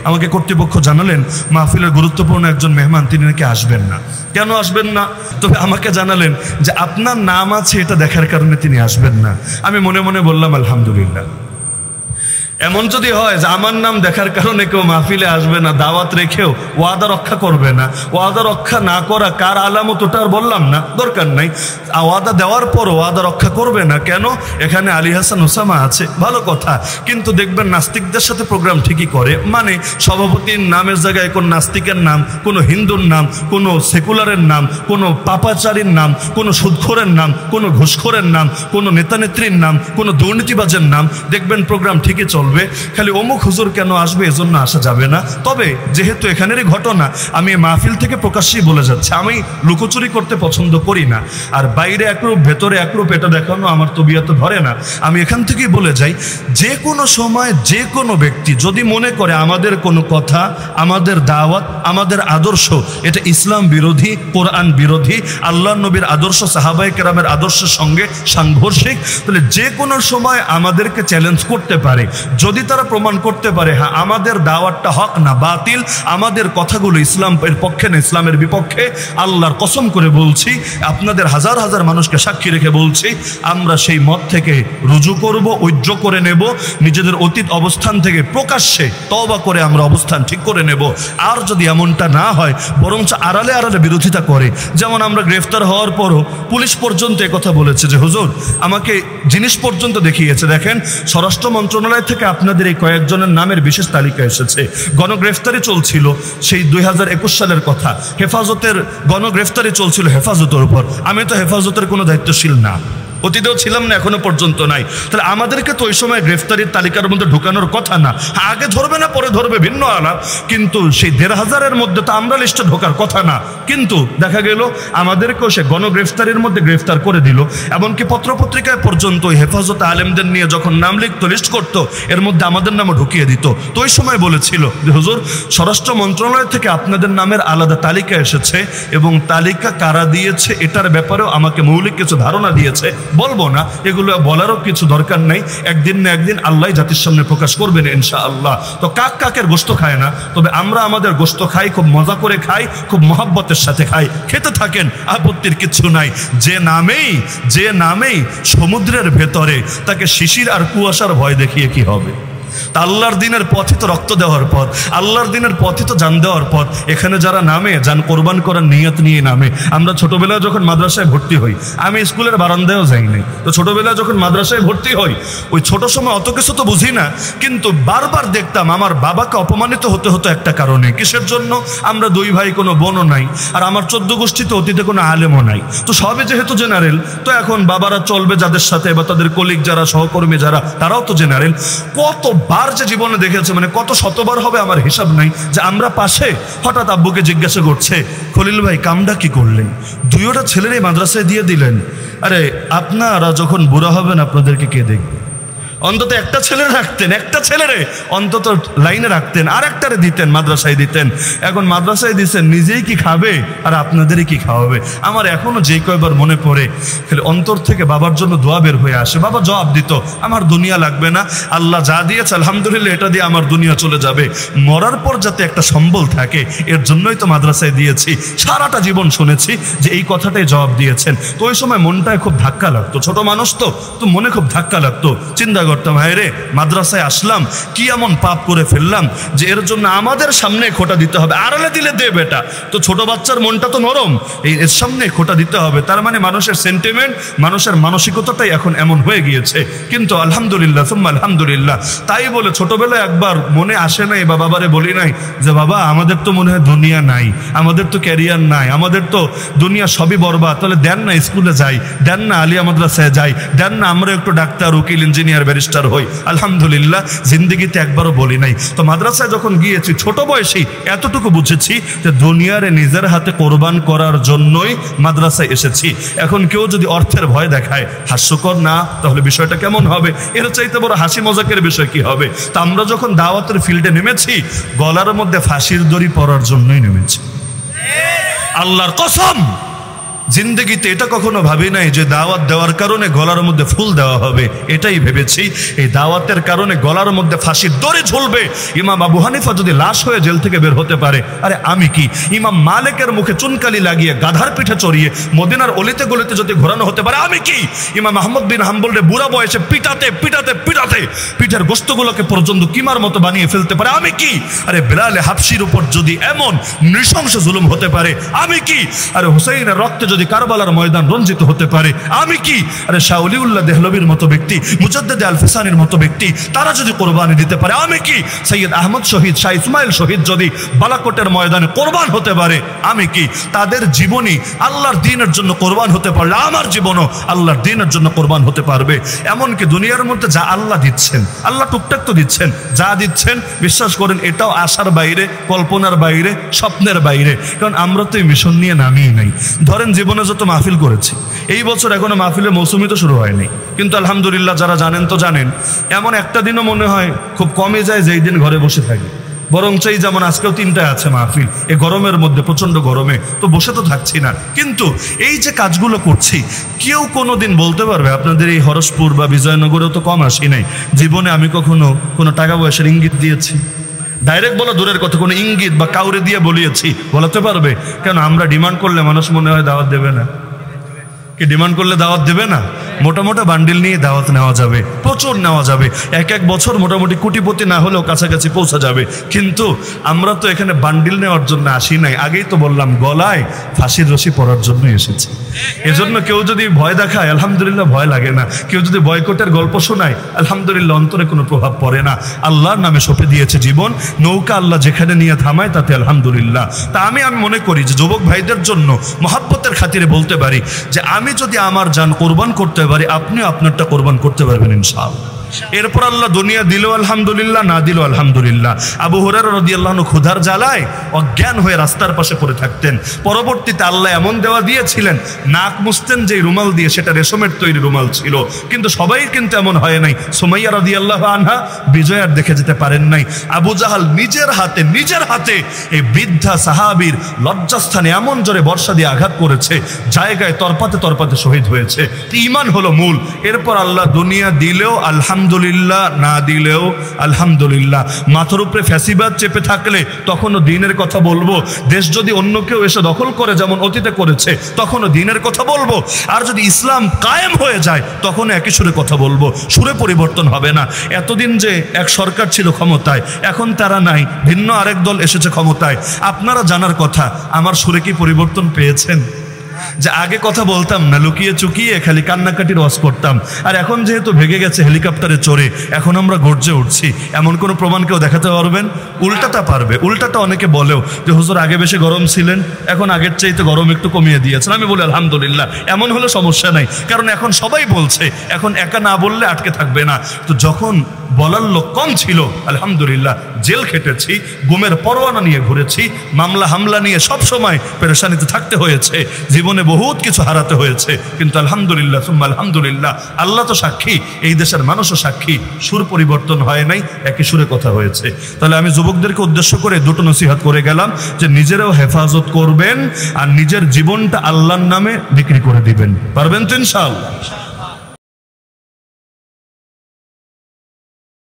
আমাকে কর্তৃপক্ষ জানালেন মাহফিলের গুরুত্বপূর্ণ একজন মেহমান তিনি নাকি আসবেন না। কেন আসবেন না? তবে আমাকে জানালেন যে আপনার নাম আছে এটা দেখার কারণে তিনি আসবেন না। আমি মনে মনে বললাম আলহামদুলিল্লাহ। এমন যদি হয় যে আমার নাম দেখার কারণে কেউ মাহফিলে আসবে না, দাওয়াত রেখেও ওয়াদা রক্ষা করবে না, ওয়াদা রক্ষা না করা কার আলামত ওটা আর বললাম না, দরকার নাই। ওয়াদা দেওয়ার পর ওয়াদা রক্ষা করবে না কেন? এখানে আলী হাসান ওসামা আছে, ভালো কথা, কিন্তু দেখবেন নাস্তিকদের সাথে প্রোগ্রাম ঠিকই করে। মানে সভাপতির নামের জায়গায় কোন নাস্তিকের নাম, কোনো হিন্দুর নাম, কোনো সেকুলারের নাম, কোনো পাপাচারীর নাম, কোনো সুদখোরের নাম, কোনো ঘুষখোরের নাম, কোনো নেতানেত্রীর নাম, কোনো দুর্নীতিবাজের নাম, দেখবেন প্রোগ্রাম ঠিকই চলবে। খালি অমুক হুজুর কেন আসবে এজন্য আসা যাবে না। তবে যেহেতু এখানেরই ঘটনা, আমি মাহফিল থেকে প্রকাশ্যেই বলে যাচ্ছি, আমি লুকোচুরি করতে পছন্দ করি না। আর বাইরে একরূপ ভেতরে একরূপ এটা দেখানো আমার তবিয়তে ধরে না। আমি এখান থেকেই বলে যাই, যে কোনো সময় যে কোনো ব্যক্তি যদি মনে করে আমাদের কোনো কথা, আমাদের দাওয়াত, আমাদের আদর্শ এটা ইসলাম বিরোধী, কোরআন বিরোধী, আল্লাহ নবীর আদর্শ, সাহাবায়ে কেরামের আদর্শের সঙ্গে সাংঘর্ষিক, তাহলে যে কোনো সময় আমাদেরকে চ্যালেঞ্জ করতে পারে। যদি তারা প্রমাণ করতে পারে হ্যাঁ আমাদের দাওয়াতটা হক না বাতিল, আমাদের কথাগুলো ইসলামের পক্ষে না ইসলামের বিপক্ষে, আল্লাহর কসম করে বলছি, আপনাদের হাজার হাজার মানুষকে সাক্ষী রেখে বলছি, আমরা সেই মত থেকে রুজু করব, ঐক্য করে নেব, নিজেদের অতীত অবস্থান থেকে প্রকাশ্যে তওবা করে আমরা অবস্থান ঠিক করে নেব। আর যদি এমনটা না হয়, বরঞ্চ আড়ালে আড়ালে বিরোধিতা করে, যেমন আমরা গ্রেফতার হওয়ার পরও পুলিশ পর্যন্ত একথা বলেছে যে হুজুর আমাকে জিনিস পর্যন্ত দেখিয়েছে, দেখেন স্বরাষ্ট্র মন্ত্রণালয় থেকে আপনাদের এই কয়েকজনের নামের বিশেষ তালিকা এসেছে। গণগ্রেফতারি চলছিল সেই 2021 সালের কথা, হেফাজতের গণগ্রেফতারি চলছিল হেফাজতের উপর। আমি তো হেফাজতের কোনো দায়িত্বশীল না, অতীতেও ছিলাম না, এখনো পর্যন্ত নাই। তাহলে আমাদেরকে তো ওই সময় গ্রেফতারির তালিকার মধ্যে ঢুকানোর কথা না। আগে ধরবে না পরে ধরবে ভিন্ন আলাপ, কিন্তু সেই 1,500-এর মধ্যে তো আমরা লিস্টে ঢোকার কথা না। কিন্তু দেখা গেল আমাদেরকেও সে গণগ্রেফতারির মধ্যে গ্রেফতার করে দিল। এমনকি পত্রপত্রিকায় পর্যন্ত ওই হেফাজতে আলেমদের নিয়ে যখন নাম লিখতো, লিস্ট করতো, এর মধ্যে আমাদের নামও ঢুকিয়ে দিত। তো ওই সময় বলেছিল যে হুজুর স্বরাষ্ট্র মন্ত্রণালয় থেকে আপনাদের নামের আলাদা তালিকা এসেছে এবং তালিকা কারা দিয়েছে এটার ব্যাপারেও আমাকে মৌলিক কিছু ধারণা দিয়েছে। বলবো না, এগুলো বলারও কিছু দরকার নাই, একদিন না একদিন আল্লাহ জাতির সামনে প্রকাশ করবেন ইনশাআল্লাহ। তো কাক কাকের গোশত খায় না, তবে আমরা আমাদের গোশত খাই, খুব মজা করে খাই, খুব মহব্বতের সাথে খাই, খেতে থাকেন, আপত্তির কিচ্ছু নাই। যে নামেই সমুদ্রের ভেতরে, তাকে শিশির আর কুয়াশার ভয় দেখিয়ে কি হবে? তা আল্লাহর দিনের পথে তো রক্ত দেওয়ার পর, আল্লাহর দিনের পথে তো জান দেওয়ার পর, এখানে যারা নামে জান কোরবান করার নিয়ত নিয়ে নামে। আমরা ছোটবেলায় যখন মাদ্রাসায় ভর্তি হই, আমি স্কুলের বারান্দায়ও যাইনি, তো ছোটবেলায় যখন মাদ্রাসায় ভর্তি হই, ওই ছোট সময় অত কিছু তো বুঝি না, কিন্তু বারবার দেখতাম আমার বাবাকে অপমানিত হতে হতো একটা কারণে। কিসের জন্য? আমরা 2 ভাই, কোনো বোনও নাই, আর আমার 14 গোষ্ঠীতে অতীতে কোনো আলেমও নাই। তো সবে যেহেতু জেনারেল, তো এখন বাবারা চলবে যাদের সাথে, বা তাদের কলিগ যারা, সহকর্মী যারা, তারাও তো জেনারেল। কতবার যে জীবনে দেখেছে, মানে কত শতবার হবে আমার হিসাব নাই, যে আমরা পাশে হঠাৎ আব্বুকে জিজ্ঞাসা করছে, খলিল ভাই কামটা কি করলেন? 2টা ছেলেরই মাদ্রাসায় দিয়ে দিলেন। আরে আপনারা যখন বুড়া হবেন আপনাদেরকে কে দেখবে? অন্তত একটা ছেলে রাখতেন, একটা ছেলেরে অন্তত লাইনে রাখতেন, আর একটারে দিতেন, মাদ্রাসায় দিতেন। এখন মাদ্রাসায় দিচ্ছেন, নিজেই কি খাবে আর আপনাদেরই কি খাওয়াবে? আমার এখনো যে কয়বার মনে পড়ে, খালি অন্তর থেকে বাবার জন্য দোয়া বের হয়ে আসে। বাবা জবাব দিত, আমার দুনিয়া লাগবে না, আল্লাহ যা দিয়েছে আলহামদুলিল্লাহ, এটা দিয়ে আমার দুনিয়া চলে যাবে, মরার পর যাতে একটা সম্বল থাকে এর জন্যই তো মাদ্রাসায় দিয়েছি। সারাটা জীবন শুনেছি যে এই কথাটাই জবাব দিয়েছেন। তো ওই সময় মনটায় খুব ধাক্কা লাগতো, ছোট মানুষ তো মনে খুব ধাক্কা লাগতো। চিন্তা করতাম, হায় রে মাদ্রাসায় আসলাম, কি এমন পাপ করে ফেললাম যে এর জন্য আমাদের সামনে খোটা দিতে হবে? আড়ালে দিলে দে বেটা, তো ছোট বাচ্চার মনটা তো নরম, এর সামনে খোটা দিতে হবে। তার মানে মানুষের সেন্টিমেন্ট, মানুষের মানসিকতাটাই এখন এমন হয়ে গিয়েছে। কিন্তু আলহামদুলিল্লাহ সুম্মা আলহামদুলিল্লাহ, তাই বলে ছোটবেলায় একবার মনে আসে নাই বা বাবারে বলি নাই যে বাবা আমাদের তো মনে হয় দুনিয়া নাই, আমাদের তো ক্যারিয়ার নাই, আমাদের তো দুনিয়া সবই বরবাদ, তাহলে দেন না স্কুলে যাই, দেন না আলিয়া মাদ্রাসায় যাই, দেন না আমরা একটু ডাক্তার, উকিল, ইঞ্জিনিয়ার, ব্যারিস্টার হই। আলহামদুলিল্লাহ জিন্দেগিতে একবারও বলি নাই। তো মাদ্রাসায় যখন গিয়েছি ছোট বয়সেই এতটুকু বুঝেছি যে দুনিয়ারে নিজের হাতে কোরবান করার জন্যই মাদ্রাসায় এসেছি। এখন কেউ যদি অর্থের ভয় দেখায়, হাস্যকর না, তাহলে বিষয়টা কেমন হবে? এর চাইতে বড় হাসি মজাকের বিষয় কি হবে? তা আমরা যখন দাওয়াতের ফিল্ডে নেমেছি, গলার মধ্যে ফাঁসির দড়ি পরার জন্যই নেমেছি। আল্লাহর কসম, জিন্দগিতে এটা কখনো ভাবি নাই যে দাওয়াত দেওয়ার কারণে গলার মধ্যে ফুল দেওয়া হবে, এটাই ভেবেছি এই দাওয়াতের কারণে গলার মধ্যে ফাঁসির দড়ি ঝুলবে। ইমাম আবু হানিফা যদি লাশ হয়ে জেল থেকে বের হতে পারে, আরে আমি কি? ইমাম মালিকের মুখে চুনকালি লাগিয়ে গাধার পিঠে চড়িয়ে মদিনার অলিতে গলিতে যদি ঘোরানো হতে পারে, আমি কি? ইমাম আহমদ বিন হাম্বলরে বুড়া বয়সে পিটাতে পিটাতে পিটাতে পিঠের গোস্তগুলোকে পর্যন্ত কিমার মতো বানিয়ে ফেলতে পারে, আমি কি? আরে বেলালে হাবশির উপর যদি এমন নৃশংস জুলুম হতে পারে, আমি কি? আরে হুসাইনের রক্তে যদি কারবালার ময়দান রঞ্জিত হতে পারে, আমি কি? আরে শাহ ওলিউল্লাহ দেহলভীর মতো ব্যক্তি, মুজাদ্দেদ আল ফিসানির মতো ব্যক্তি, তারা যদি কোরবানি দিতে পারে, আমি কি? সৈয়দ আহমদ শহীদ, শাহ ইসমাইল শহীদ যদি বালাকোটের ময়দানে কোরবান হতে পারে, আমি কি? তাদের জীবনী আল্লাহর দ্বীনের জন্য কোরবান হতে পারলে আমার জীবনও আল্লাহর দ্বীনের জন্য কোরবান হতে পারবে। এমনকি দুনিয়ার মধ্যে যা আল্লাহ দিচ্ছেন, আল্লাহ টুকটাক তো দিচ্ছেন, যা দিচ্ছেন বিশ্বাস করেন এটাও আশার বাইরে, কল্পনার বাইরে, স্বপ্নের বাইরে। কারণ আমরা তো এই মিশন নিয়ে নামিই নাই। ধরেন জীবনে যত মাহফিল করেছি, এই বছর এখনো মাহফিলের মৌসুমই তো শুরু হয়নি, কিন্তু আলহামদুলিল্লাহ যারা জানেন তো জানেন, এমন একটা দিনও মনে হয় খুব কমে যায় যেই দিন ঘরে বসে থাকি। বরং চাই যেমন আজকেও 3টায় আছে মাহফিল, এই গরমের মধ্যে, প্রচন্ড গরমে তো বসে তো থাকছি না। কিন্তু এই যে কাজগুলো করছি, কেউ কোনো দিন বলতে পারবে আপনাদের এই হরসপুর বা বিজয়নগরেও তো কম আসি নাই, জীবনে আমি কখনো কোনো টাকা পয়সার ইঙ্গিত দিয়েছি? ডাইরেক্ট বলা দূরের কথা, কোনো ইঙ্গিত বা কাউরে দিয়ে বলিয়েছি বলাতে পারবে? কেন আমরা ডিমান্ড করলে মানুষ মনে হয় দাওয়াত দেবে না? কি ডিমান্ড করলে দাওয়াত দেবে না? মোটামোটা বান্ডিল নিয়ে দাওয়াত নেওয়া যাবে, প্রচুর নেওয়া যাবে, এক এক বছর মোটামুটি কোটিপতি না হলেও কাছাকাছি পৌঁছা যাবে। কিন্তু আমরা তো এখানে বান্ডিল নেওয়ার জন্য আসি নাই, আগেই তো বললাম গলায় ফাঁসির রশি পড়ার জন্য এসেছি। এজন্য কেউ যদি ভয় দেখায় আলহামদুলিল্লাহ ভয় লাগে না, কেউ যদি বয়কটের গল্প শোনায় আলহামদুলিল্লাহ অন্তরে কোনো প্রভাব পড়ে না। আল্লাহর নামে সঁপে দিয়েছে জীবন, নৌকা আল্লাহ যেখানে নিয়ে থামায় তাতে আলহামদুলিল্লাহ। তা আমি মনে করি যে যুবক ভাইদের জন্য মহাব্বতের খাতিরে বলতে পারি যে আমি যদি আমার জান কোরবান করতে পারি, আপনিও আপনারটা কোরবান করতে পারবেন ইনশাআল্লাহ। এরপর আল্লাহ দুনিয়া দিল আলহামদুলিল্লাহ, না দিল আলহামদুলিল্লাহ। আবু হুরায়রা রাদিয়াল্লাহু আনহু ক্ষুধার জ্বালায় অজ্ঞান হয়ে রাস্তার পাশে পড়ে থাকতেন। পরবর্তীতে আল্লাহ এমন দেওয়া দিয়েছিলেন, নাক মুছতেন যে রুমাল দিয়ে, সেটা রেশমের তৈরি রুমাল ছিল। কিন্তু সবাই কিন্তু এমন হয় নাই। সুমাইয়া রাদিয়াল্লাহু আনহা বিজয় আর দেখে যেতে পারেন নাই। আবু জাহাল নিজের হাতে এই বৃদ্ধা সাহাবীর লজ্জাস্থানে এমন জোরে বর্ষা দিয়ে আঘাত করেছে, জায়গায় তরপাতে তরপাতে শহীদ হয়েছে। ঈমান হলো মূল। এরপর আল্লাহ দুনিয়া দিলেও আলহামদুলিল্লাহ, না দিলেও আলহামদুলিল্লাহ। মাথার উপরে ফ্যাসিবাদ চেপে থাকলে তখনও দ্বীনের কথা বলবো। দেশ যদি অন্য কেউ এসে দখল করে যেমন অতীতে করেছে, তখনও দ্বীনের কথা বলবো। আর যদি ইসলাম কায়েম হয়ে যায় তখন একই সুরে কথা বলবো, সুরে পরিবর্তন হবে না। এতদিন যে এক সরকার ছিল ক্ষমতায়, এখন তারা নাই, ভিন্ন আরেক দল এসেছে ক্ষমতায়। আপনারা জানার কথা, আমার সুরে কি পরিবর্তন পেয়েছেন? যে আগে কথা বলতাম না, লুকিয়ে চুকিয়ে খালি কান্নাকাটির ওয়াজ করতাম, আর এখন যেহেতু ভেগে গেছে হেলিকপ্টারে চড়ে, এখন আমরা গর্জে উঠছি। এমন কোনো প্রমাণ কেউ দেখাতে পারবেন? উল্টাটা পারবে। উল্টাটা অনেকে বলেও যে হুজুর আগে বেশি গরম ছিলেন, এখন আগের চাইতে গরম একটু কমিয়ে দিয়েছেন। আমি বলি আলহামদুলিল্লাহ, এমন হলে সমস্যা নাই, কারণ এখন সবাই বলছে, এখন একা না বললে আটকে থাকবে না। তো যখন বলার লোক কম ছিল আলহামদুলিল্লাহ জেল খেটেছি, গুমের পরোয়ানা নিয়ে ঘুরেছি, মামলা হামলা নিয়ে সব সময় পেরেশানিতে থাকতে হয়েছে, জীবনে বহুত কিছু হারাতে হয়েছে, কিন্তু আলহামদুলিল্লাহ সুম্মা আলহামদুলিল্লাহ, আল্লাহ তো সাক্ষী, এই দেশের মানুষও সাক্ষী, সুর পরিবর্তন হয় নাই, একই সুরে কথা হয়েছে। তাহলে আমি যুবকদেরকে উদ্দেশ্য করে দুটো নসিহত করে গেলাম যে নিজেরাও হেফাজত করবেন আর নিজের জীবনটা আল্লাহর নামে বিক্রি করে দিবেন। পারবেন তো ইনশাআল্লাহ?